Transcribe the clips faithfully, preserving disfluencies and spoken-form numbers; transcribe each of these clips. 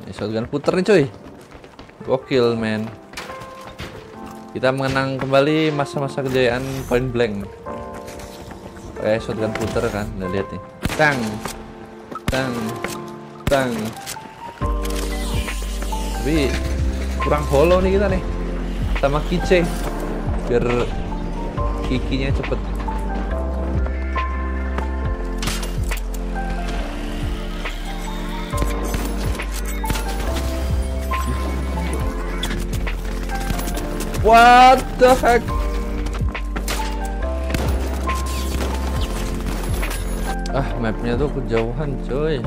Ini shotgun puter nih cuy. Gokil men. Kita mengenang kembali masa-masa kejayaan Point Blank. Kayak shotgun puter kan, udah lihat nih. Tang, tang, tang. Tapi kurang hollow nih kita nih. Sama Kice, biar kikinya cepet. What the heck? Ah, mapnya tuh kejauhan coy.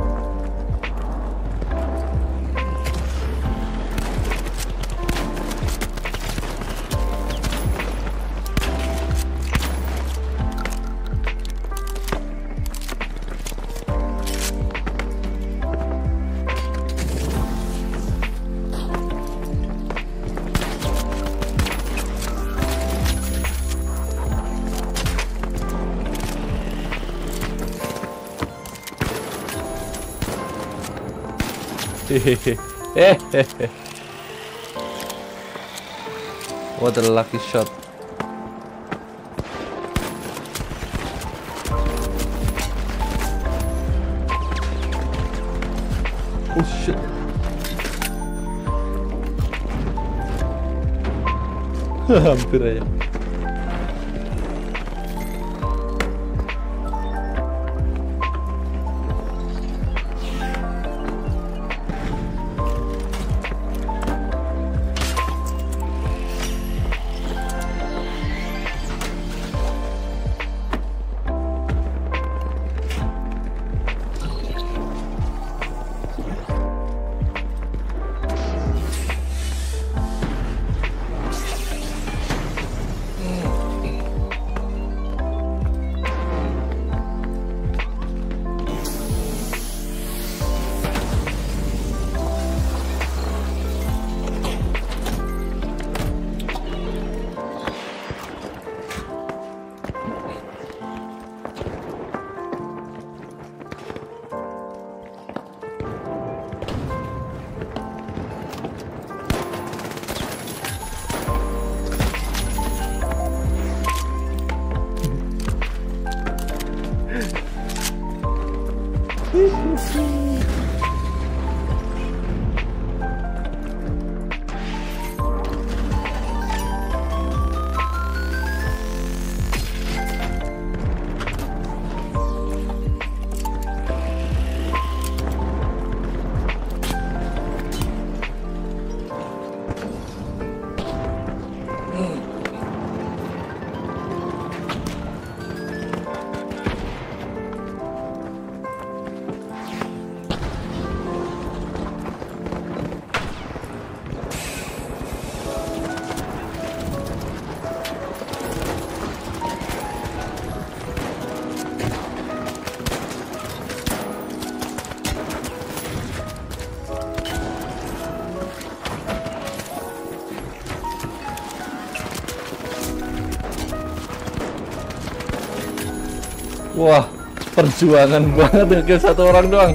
Hehehe. What a lucky shot. Oh shit. Hampir aja. Wah, perjuangan banget ngekill satu orang doang.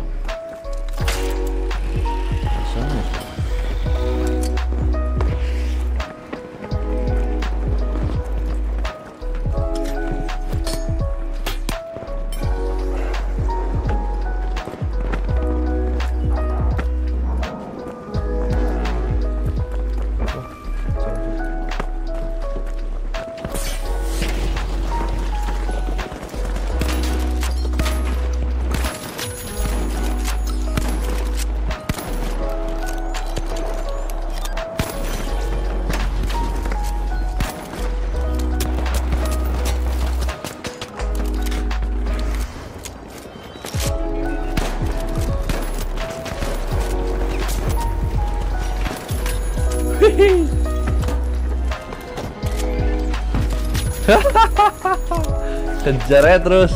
Kejar aja terus.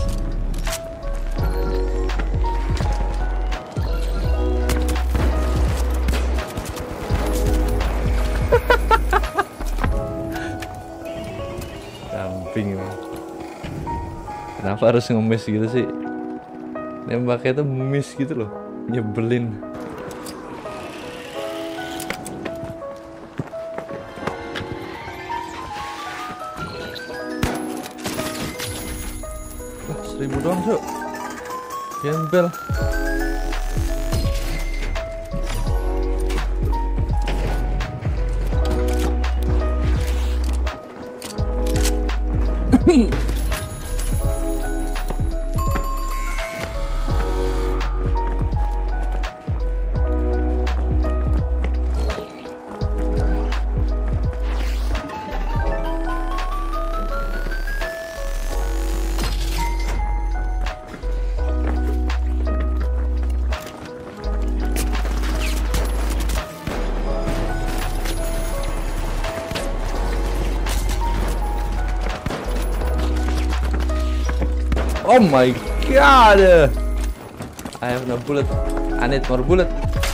Camping. Kenapa harus ngemis gitu sih? Nembaknya tuh miss gitu loh, nyebelin. ribu doang, Cuk. Gembel. Oh my god! I have no bullet. I need more bullet.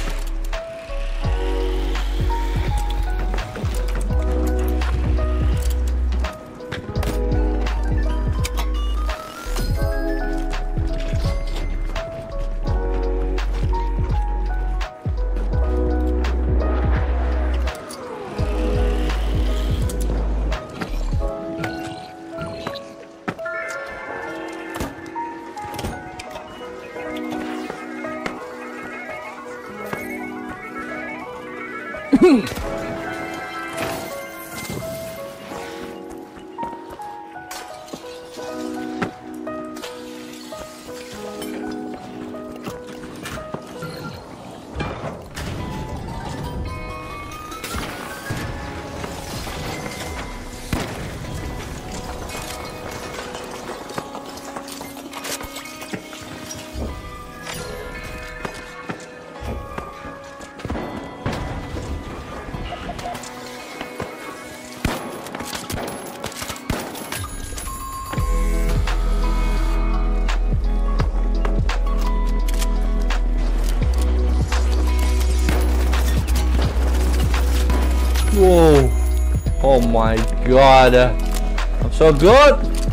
Whoa! Oh my god! I'm so good!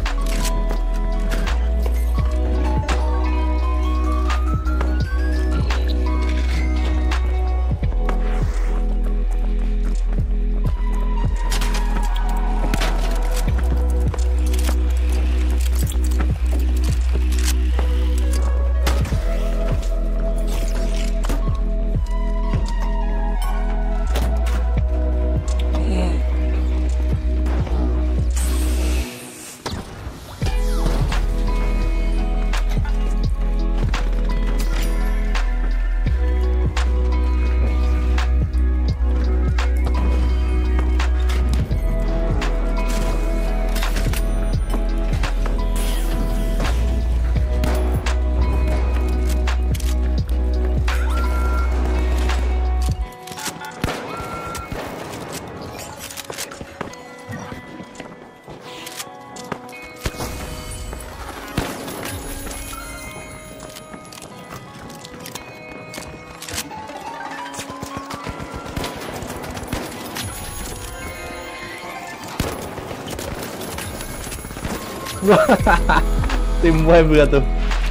Tim web gak tuh?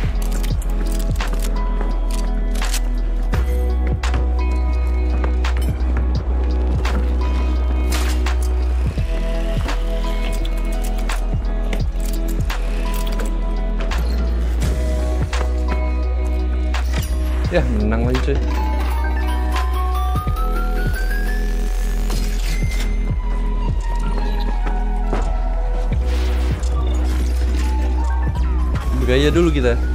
Ya menang lagi cuy. Gaya dulu kita.